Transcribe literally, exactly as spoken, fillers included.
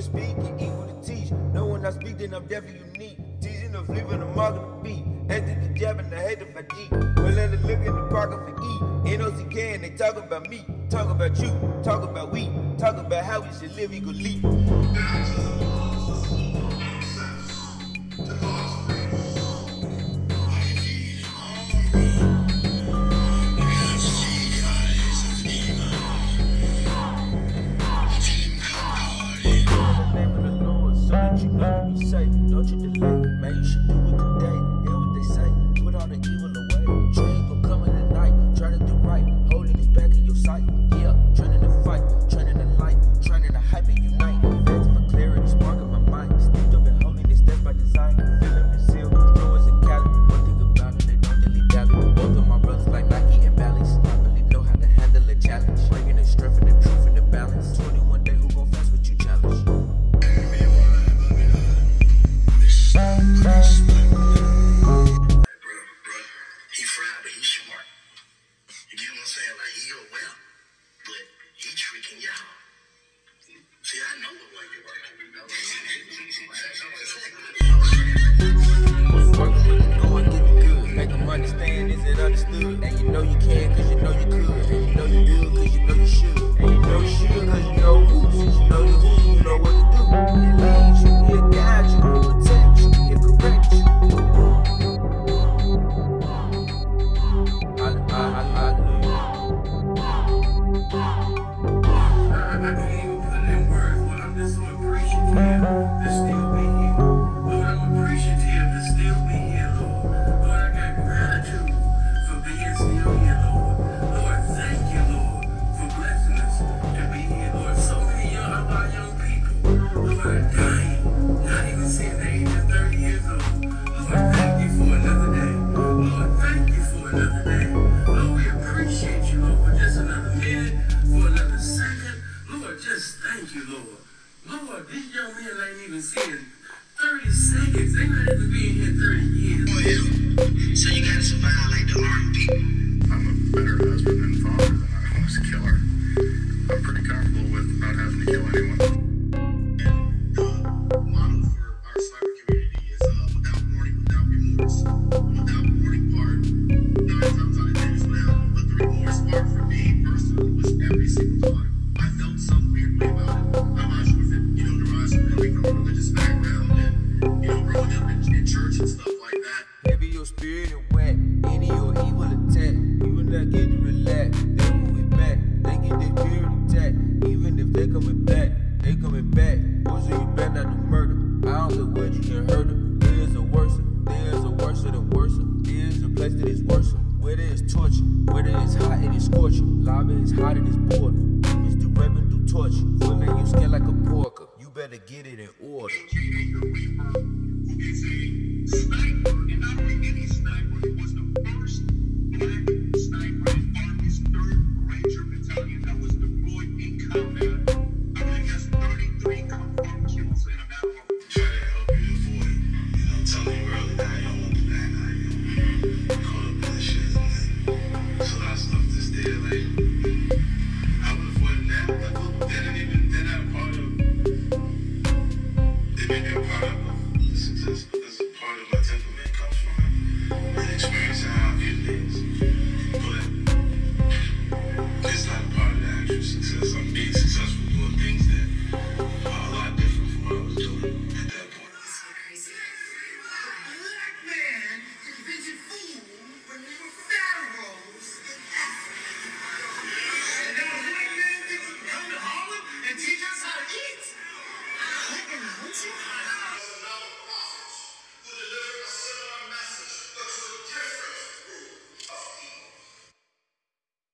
speak and equal to teach. No one I speak, then I'm definitely unique. Teaching of leaving a mark on the beat. After the jab and I hate if I deep. Well, let it look in the pocket for E. N O C K and they talk about me. Talk about you. Talk about we. Talk about how we should live equally. Don't you delay, man, you should do it today. Hear what they say, put all the evil away. Train gon' come in the night, try to do right, holding it back in your sight. Yeah, training to fight, training to light, training to hype and unite. Feds for clarity, sparking my mind. Steeped up in holiness, that's by design. Feeling Brazil, Joe's and Cali. One thing about it, they don't really dally. Both of my brothers like Nike and Bally's. I really know how to handle a challenge. Bringing the strength and the truth and the balance. twenty-one day, who gon' fast what you challenge? He fried, but he smart. You get what I'm saying? Like, he go well, but he tricking y'all. See, I know the way you work. Working with the go and get the good. Make them understand, is it understood? And you know you can, cause you know you could. And you know you would, cause you know you should. And you know you should, cause you know who. Since you know the who, you know what to do. It leads you, he'll guide you, he'll protect you, he'll correct you. Thank you, Lord. Lord, these young men ain't even seeing thirty seconds. They not even being here thirty years. Oh, yeah. So you gotta survive like the army people. I'm a better husband and father than I was a killer. I'm pretty comfortable with not having to kill anyone. And the motto for our cyber community is uh, without warning, without remorse. Without warning part, nine times out of ten is what happened. But the remorse part for me personally was every single time. I felt some weird way about it. I'm not sure if it, you know, derives really from a religious background and, you know, growing up in, in church and stuff like that. Heavy your spirit and wet, any your evil attack. You will not get to relax, they moving back. They get their spirit attacked, even if they coming back. They coming back, boy, so you better not do murder. I don't care what you can hurt them. There's a worse, there's a worse than worse. There's a place that is worse. Where there is torture, where there is hot, it is scorching. Lava is hot, it is boiling. Demons do rape and do torture. Filling your skin like a porker. You better get it in order. A K A the Reaper, who is a sniper, and not only any sniper, he was the first black sniper in Army's third Ranger Battalion that was deployed in combat. I believe he has thirty-three confirmed kills in a matter of. Try to help you avoid, you know, telling you early that I don't want to do that. I don't caught up in this shit. So that stuff just did, like.